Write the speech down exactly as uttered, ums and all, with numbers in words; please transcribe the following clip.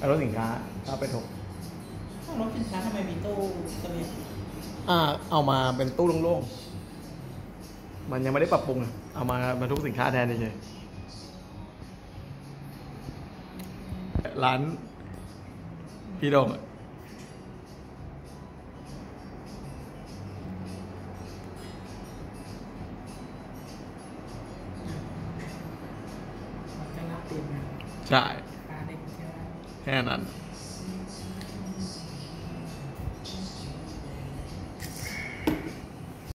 รถสินค้าเอาไปถกถ้ารถสินค้าทำไมมีตู้เสบียงอ่าเอามาเป็นตู้โล่งๆมันยังไม่ได้ปรับปรุงเอามาบรรทุกสินค้าแทนเฉยร้านพี่โดงใช่แค่นั้น